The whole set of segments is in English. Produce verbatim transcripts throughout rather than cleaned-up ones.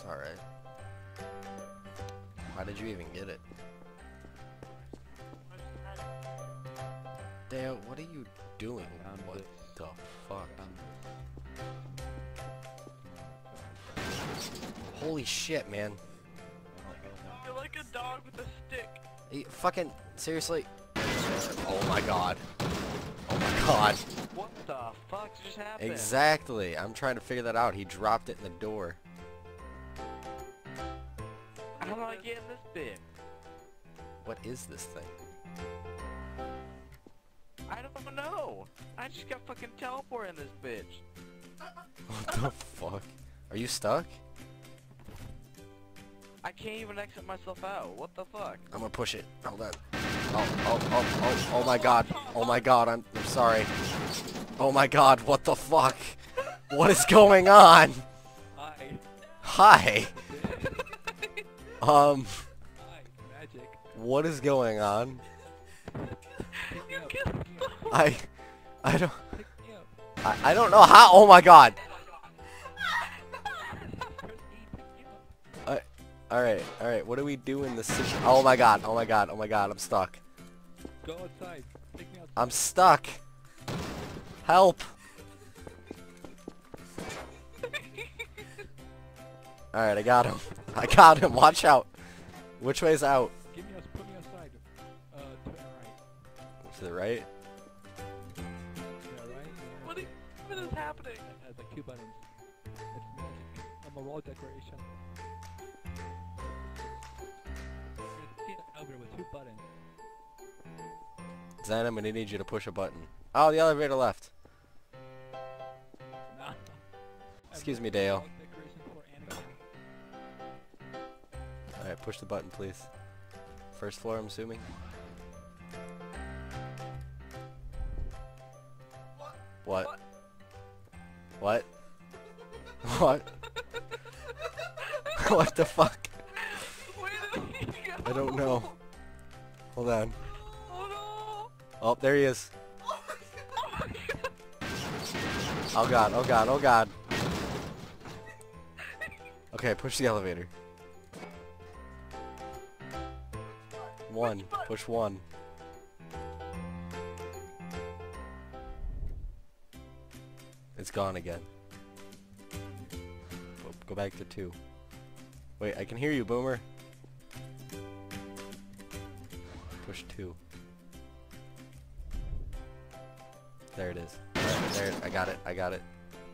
Alright. Why did you even get it? Dale, what are you doing? What the fuck? Holy shit, man. You're like a dog with a stick. Are you fucking seriously? Oh my god. Oh my god. What the fuck just happened? Exactly. I'm trying to figure that out. He dropped it in the door. How do I get in this bit? What is this thing? I don't know. I just got fucking teleported in this bitch. What the fuck? Are you stuck? I can't even exit myself out. What the fuck? I'm gonna push it. Hold on. Oh, oh, oh, oh, oh my god. Oh my god, I'm, I'm sorry. Oh my god, what the fuck? What is going on? Hi. Hi. Um, Hi, magic. what is going on? You killed I, I don't, I, I don't know how. Oh my god. I, all right, all right. What do we do in this situation? Oh my god. Oh my god. Oh my god. I'm stuck. Go outside. Take me outside. I'm stuck. Help. All right, I got him. I got him. Watch out. Which way's out? Give me a, put me aside. Uh, to the right. To the right. To the right. What, is, what is happening? It has like two buttons. It's magic. I'm a wall decoration. You see an elevator with two buttons. Zen, I'm gonna need you to push a button. Oh, the elevator left. Nah. Excuse me, Dale. Wall decoration for anime. Alright, push the button, please. First floor, I'm assuming. What? What? What? What the fuck? Where did he go? I don't know. Hold on. Oh Oh, there he is. no! Oh my god! Oh god, oh god, oh god. Okay, push the elevator. One. Push one. It's gone again. Go- Go back to two. Wait, I can hear you, Boomer. Push two. There it is. There, I got it, I got it.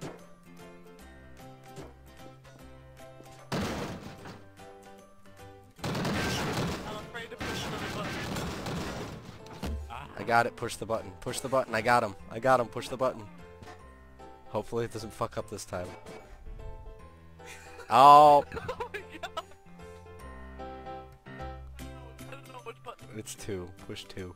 I'm afraid to push another button. I got it, push the button. Push the button, I got him. I got him, push the button. Hopefully it doesn't fuck up this time. Oh! Oh my god! I don't know which button. It's two. Push two.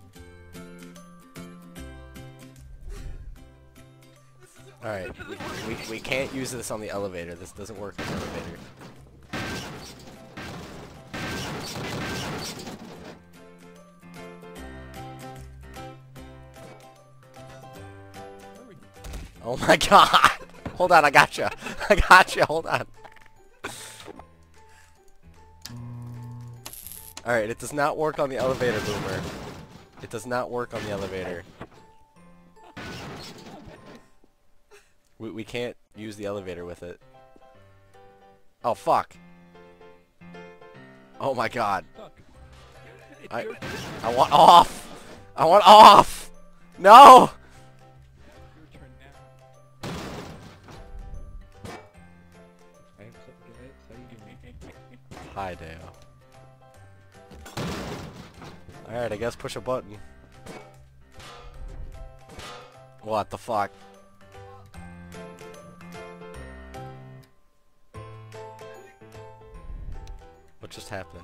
Alright, we, we, we can't use this on the elevator. This doesn't work on the elevator. Oh my god! Hold on, I gotcha. I gotcha, hold on. Alright, it does not work on the elevator, Boomer. It does not work on the elevator. We, we can't use the elevator with it. Oh, fuck. Oh my god. I, I want off! I want off! No! Your turn now. I have something to it, so you do. Hi, Dale. Alright, I guess push a button. What the fuck? What just happened?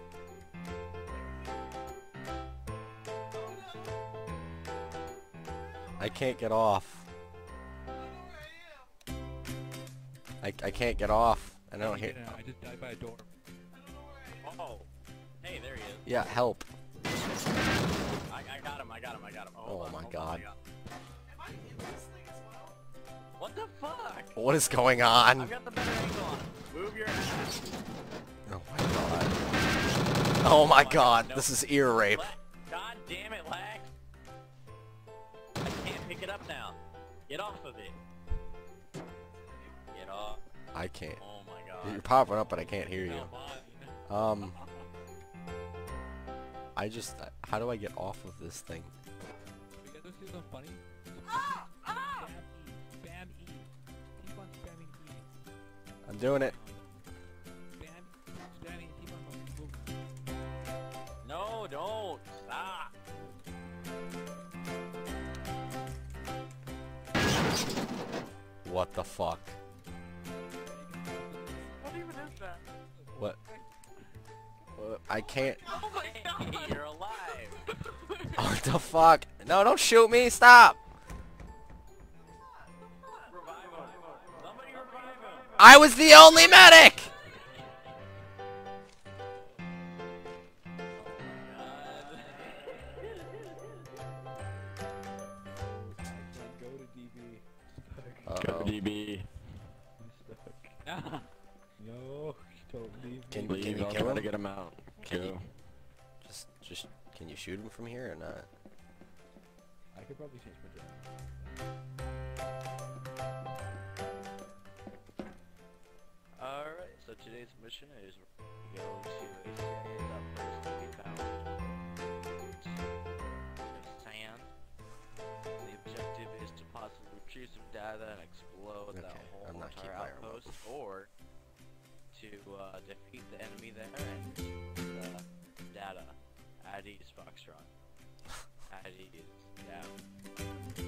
I can't get off. I, I can't get off. I don't hear. I just died by a door. Oh. Hey, there he is. Yeah, help. I, I got him, I got him, I got him. Hold Oh on, my hold god. On, I got- What the fuck? What is going on? I've got the better angle on him. Move your ass. Oh my god. Oh my god, this is ear rape. Lex, God damn it, Lex. I can't pick it up now. Get off of it. Get off. I can't. Oh my god. You're popping up, but I can't hear you. Come on. Um, I just, how do I get off of this thing? Because this is so funny. Spam E. Spam E. Keep on spamming E. I'm doing it. Spam, spamming, keep on moving. No, don't. Stop. What the fuck? What even is that? What? Uh, I can't. Oh my god! You're alive. What the fuck? No, don't shoot me. Stop. Revive him. Somebody revive him. I was the only medic. Go to D B. Uh-oh. D B. I'm stuck. No, don't leave Can, me. can Leave, you I'll kill try him? to get him out. Can Go. you- Just, just, can you shoot him from here or not? I could probably change my job. Alright, so today's mission is we go to a C I A outpost to be found. There's sand. The objective is to possibly retrieve some data and explode that Okay, whole I'm not entire keeping my remote. outpost, or to uh, defeat the enemy there and use the data. At ease, Foxtrot. At ease, yeah.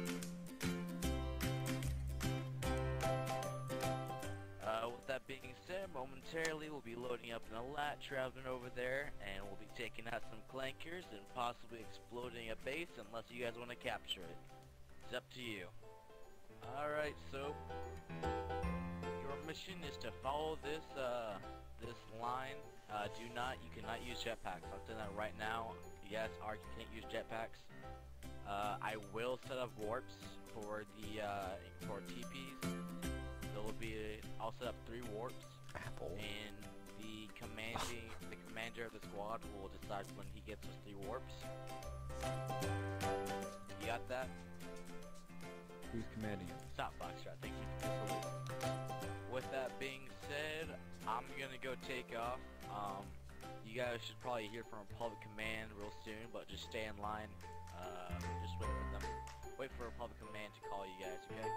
Uh, with that being said, momentarily we'll be loading up an Alat, traveling over there, and we'll be taking out some clankers and possibly exploding a base unless you guys want to capture it. It's up to you. Alright, so your mission is to follow this uh, this line. Uh, do not, you cannot use jetpacks. I'll tell you that right now. Yes, Ark, you can't use jetpacks. Uh, I will set up warps for the uh, for T Ps. There will be. A, I'll set up three warps, Apple. and the commanding the commander of the squad will decide when he gets those three warps. You got that? Who's commanding him? Stop, Foxtrot. Thank you for this release. With that being said, I'm gonna go take off. Um, you guys should probably hear from Republic Command real soon, but just stay in line. Uh, just wait for them. Wait for Republic Command to call you guys, okay?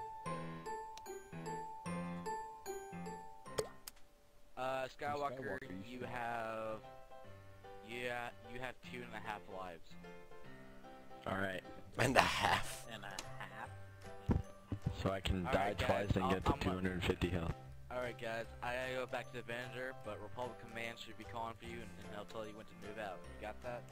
Uh, Skywalker, Skywalker, you you should- have, yeah, you have two and a half lives. Alright. And a half. And a half. So I can All die right, guys, twice and I'll- get to I'm a- two hundred fifty health. Alright guys, I gotta go back to the Avenger, but Republic Command should be calling for you and, and they'll tell you when to move out. You got that?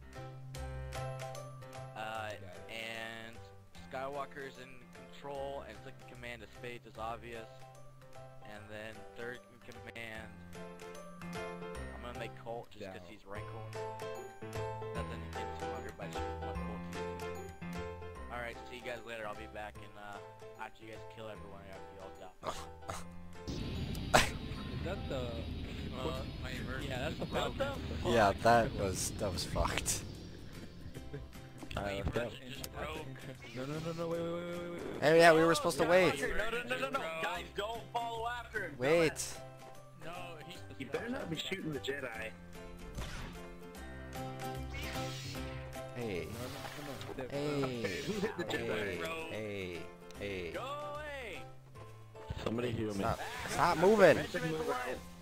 Uh, Got it. and Skywalker's in control, and second command is Spades is obvious. And then third in command, I'm gonna make Colt just because Down. he's Rancor. Nothing to get too hungry by shooting one Colt easy. Alright, see you guys later, I'll be back and uh, after you guys kill everyone after you all die. Is that the... Uh, my immersion. Yeah, that's the What problem. the Yeah, that was, that was fucked. Alright, let's go. immersion just broke. No, no, no, no, wait, wait, wait, wait, wait, wait. Hey, yeah, we were supposed to wait. No, no, no, no, no. Guys, don't follow after him. Wait. No, he's You better not be shooting the Jedi. Hey. No, no, no, no. Hey. Who hit the Jedi? Hey. Hey. Hey. Go away! Somebody heal me. Stop. Stop moving. I said move out.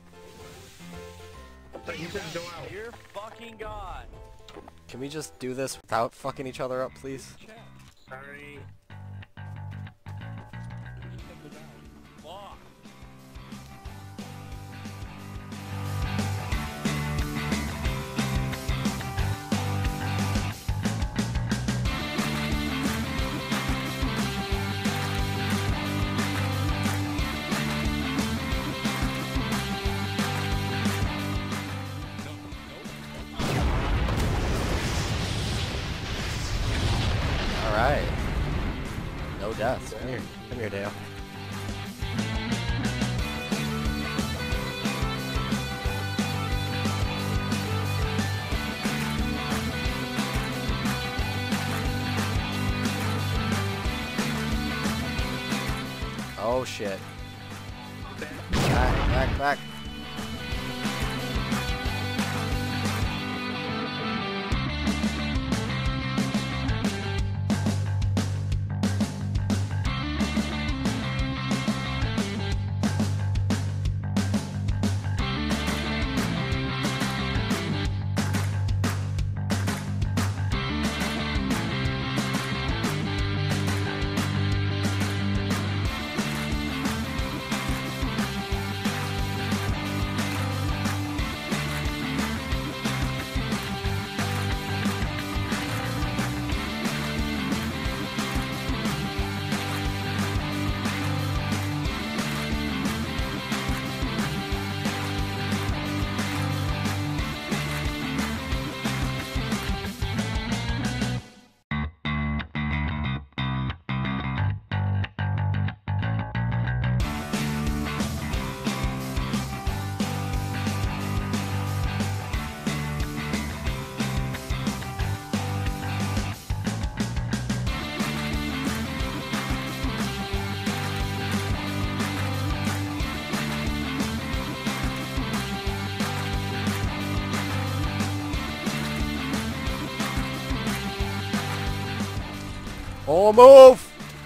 I thought you said go out. You're fucking gone! Can we just do this without fucking each other up, please? Sorry. Fuck! Alright. No deaths. Come here. Come here, Dale. Oh shit. Back, back, back. Oh, move!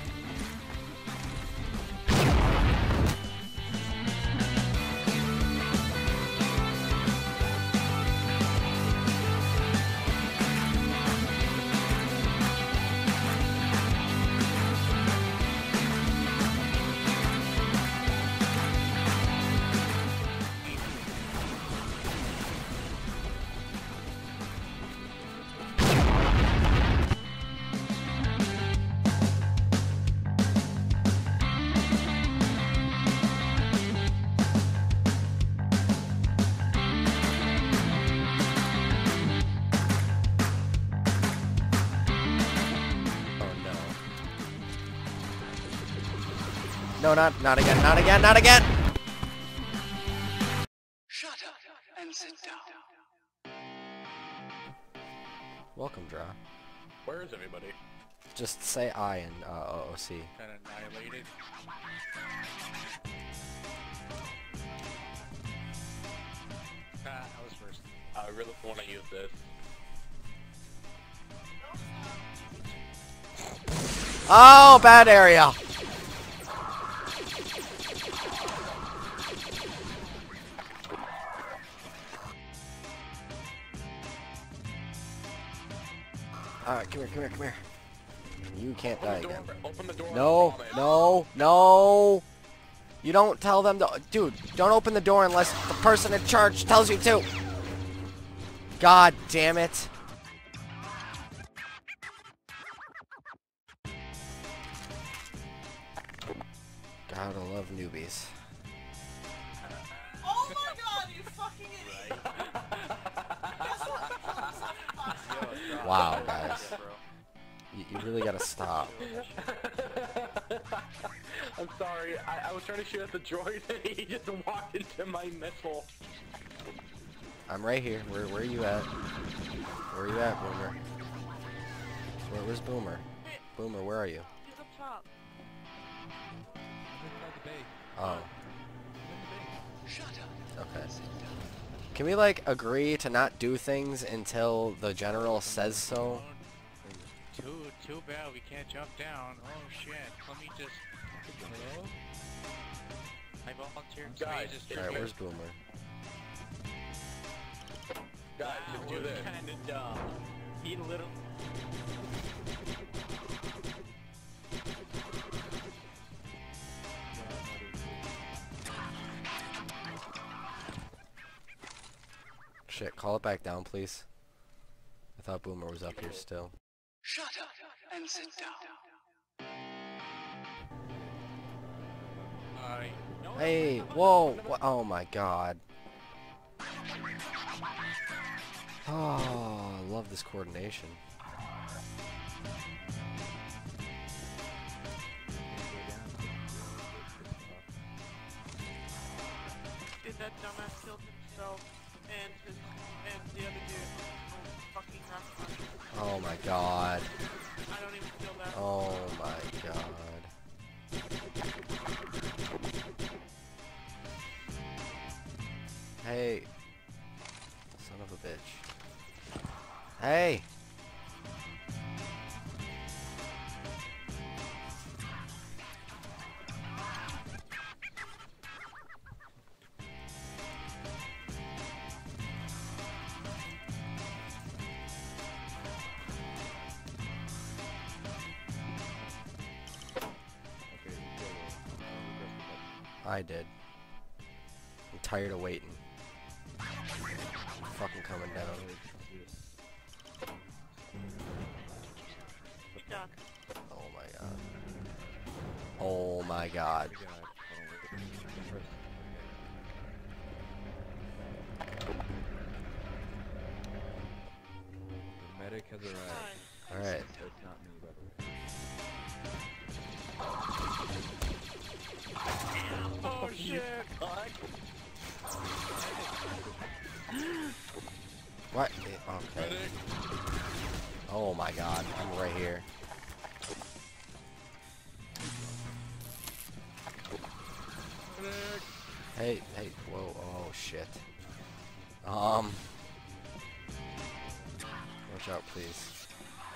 No, not, not again, not again, not again! Shut up and sit down. Welcome, Draw. Where is everybody? Just say I in uh, O O C. Kind of annihilated. Ah, I was first. I really want to use this. Oh, bad area! Alright, come here, come here, come here. You can't die Open the again. door, open the door. No, no, no! You don't tell them to- Dude, don't open the door unless the person in charge tells you to! God damn it. Gotta love newbies. Oh my god, you fucking idiot! Wow, guys. You, you really gotta stop. I'm sorry, I, I was trying to shoot at the droid and he just walked into my missile. I'm right here. Where, where are you at? Where are you at, Boomer? Where, where's Boomer? Boomer, where are you? He's up top. Inside the bay. Oh, Shut up. okay. Can we, like, agree to not do things until the general says so? Too, too bad we can't jump down. Oh shit. Let me just... Hello? I volunteered to Guys, just... if Alright, you- where's Boomer? Guys, That just do was this. kinda dumb. He literally... Shit, call it back down, please. I thought Boomer was up here still. Shut up and sit down. I... No, Hey, whoa! wha- Oh my god. Oh, I love this coordination. Did that dumbass killed himself and his, and the other dude. Oh, fucking not funny. Oh my god. I don't even feel that. Oh my god. Hey. Son of a bitch. Hey! I did. I'm tired of waiting. Fucking coming down. Stuck. Oh my god. Oh my god. The medic has arrived. Fine. Alright. It's not me, by the way. Oh shit! What? Okay. Oh my god. I'm right here. Hey, hey, whoa, oh shit. Um. Watch out, please.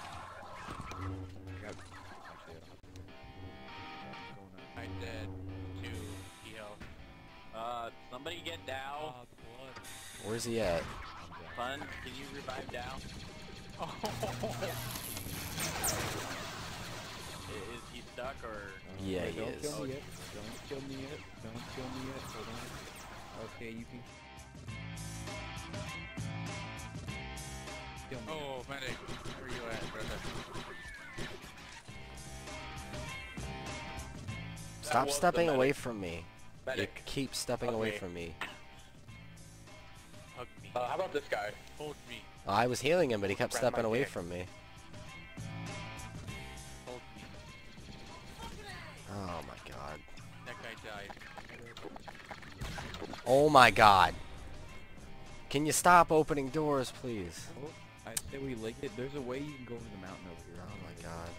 I'm dead. Two heal. Uh, somebody get Dow. Oh, blood. Where's he at? Fun, can you revive Dow? Oh, I- Is he stuck or? Yeah, Wait, he don't is. kill me yet. Don't kill me yet. Don't kill me yet. Hold on. Okay, you can. Kill me. oh, medic. Where you at, brother? Stop was the stepping away medic. from me. You Medic. keep stepping away Okay. from me. Hug me. Uh, how about this guy? Hold me. I was healing him, but he kept Grab my stepping away dick. from me. Hold me. Oh my god. That guy died. Oh my god. Can you stop opening doors, please? Oh, I say we lick it. There's a way you can go over the mountain over here. Oh my god.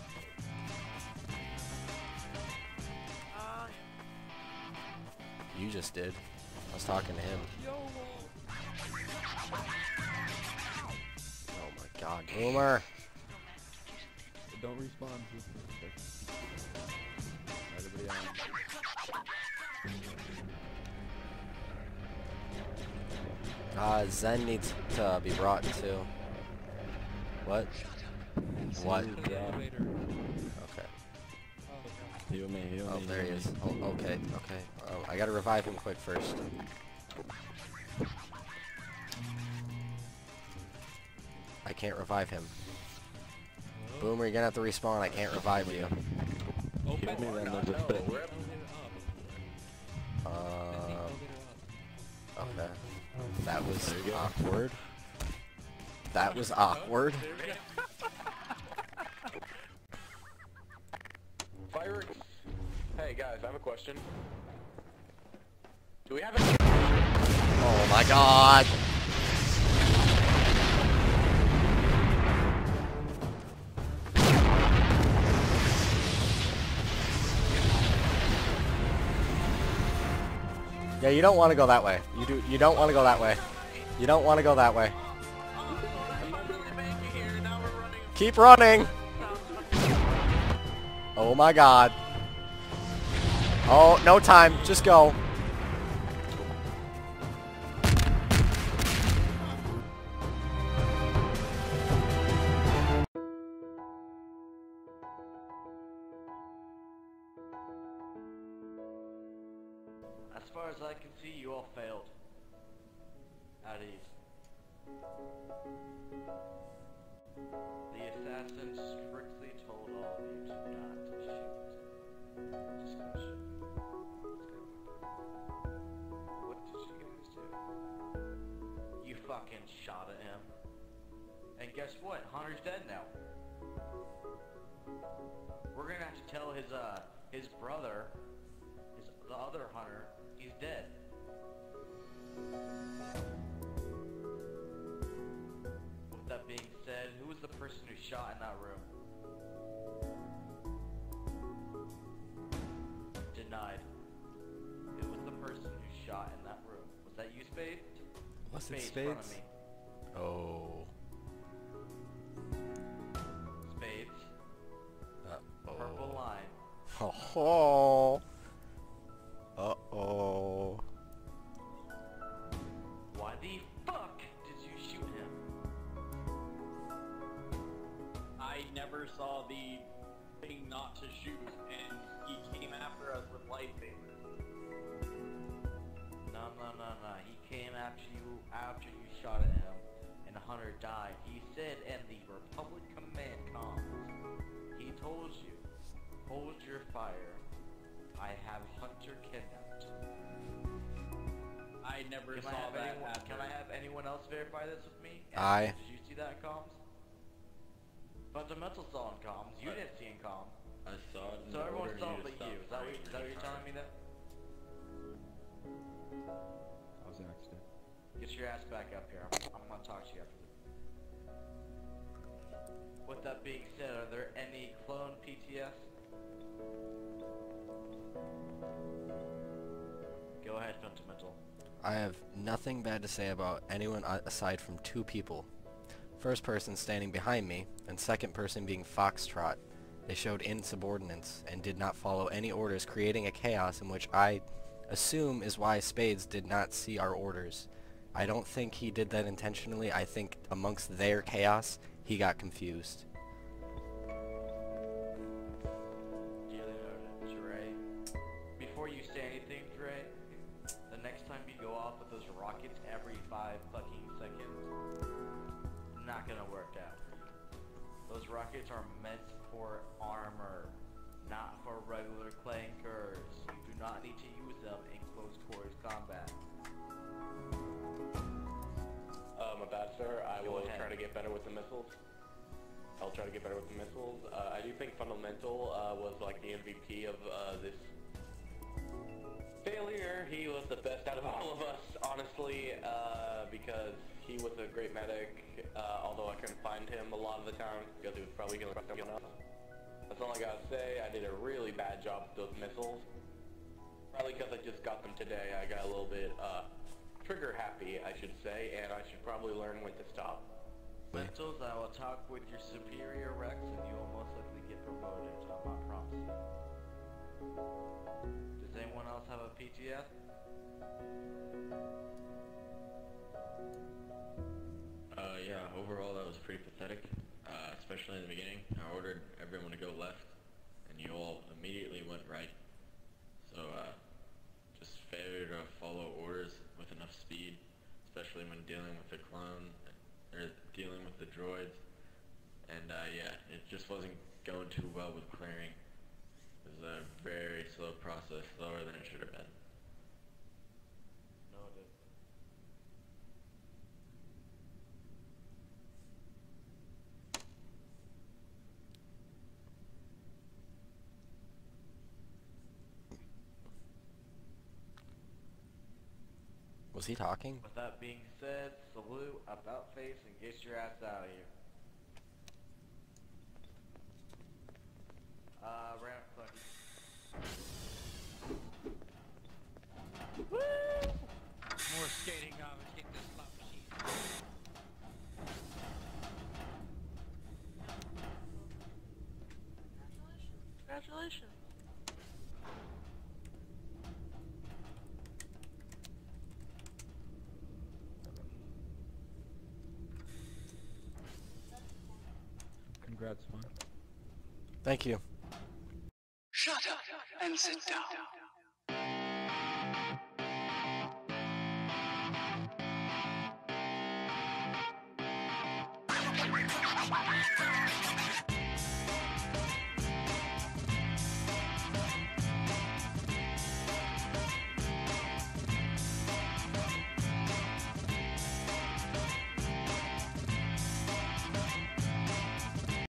Ah, You just did. I was talking to him. Oh my god. Boomer! Don't respawn. Just everybody on. Uh, Zen needs to be brought to. What? What? Later. Okay. Heal me, heal Oh, me. there he heal is. me. Oh, okay, okay. Oh, I gotta revive him quick first. I can't revive him. Boomer, you're gonna have to respawn. I can't revive you. Open Heal me, it then up. there's a fit. Open it up. Um, Open it up. okay. That was There you go. awkward. That was awkward. Fireworks. Hey guys, I have a question. Do we have any? Oh my god. Yeah, you don't want to go that way. You do. You don't want to go that way. You don't want to go that way. Keep running. Oh my god. Oh, no time. Just go. As far as I can see, you all failed. At ease. The assassin strictly told all of you to not shoot. Just gonna shoot. What did you guys do? You fucking shot at him. And guess what? Hunter's dead now. We're gonna have to tell his uh his brother, his the other Hunter, he's dead. With that being said, who was the person who shot in that room? Denied. Who was the person who shot in that room? Was that you, Spade? Was it Spades, front of Spades? me. Oh. Spades. Uh Purple oh. line. Oh. Uh oh. Why the fuck did you shoot him? I never saw the thing not to shoot, and he came after us with lightsabers. No, no, no, no. He came after you after you shot at him, and Hunter died. He said in the Republic command comms, he told you, hold your fire. I have Hunter kidnapped. I never Can saw I have that anyone? after. Can I have anyone else verify this with me? I. Did you see that in comms? Fundamental saw in comms. You didn't see in comms. I saw it. So everyone saw it but you. Is that what, is that what you're telling me then? I was an accident. Get your ass back up here. I'm, I'm gonna talk to you after this. With that being said, are there any clone P T S? Go ahead, Fundamental. I have nothing bad to say about anyone a- aside from two people. First person standing behind me, and second person being Foxtrot. They showed insubordinance and did not follow any orders, creating a chaos in which I assume is why Spades did not see our orders. I don't think he did that intentionally. I think amongst their chaos, he got confused. Duly noted, Dre. Before you say anything, Dre, the next time you go off with those rockets every five fucking seconds, not gonna work out for you. Those rockets are meant for armor, not for regular clankers. You do not need to use them in close quarters combat. Uh, my bad, sir. I Go will ahead. try to get better with the missiles. I'll try to get better with the missiles. Uh, I do think Fundamental uh, was like the M V P of uh, this failure. He was the best out of all of us, honestly, uh, because he was a great medic, uh, although I couldn't find him a lot of the time because he was probably healing someone else. That's all I gotta say. I did a really bad job with those missiles. Probably because I just got them today. I got a little bit uh, trigger happy, I should say, and I should probably learn when to stop. Lentils, I will talk with your superior Rex, and you will most likely get promoted. I'm not promising. Does anyone else have a P T S? Uh, yeah, overall that was pretty pathetic, uh, especially in the beginning. I ordered everyone to go left, and you all immediately went right. So, uh, just failure to follow orders with enough speed, especially when dealing with the clone, or dealing with the droids. And, uh, yeah, it just wasn't going too well with clearing. It was a very slow process, slower than it should have been. Noted. Was he talking? With that being said, salute, about face, and get your ass out of here. Uh, round clunky. More skating on. Let's get this slot machine. Congratulations. Congrats, man. Thank you. Shut up and sit down.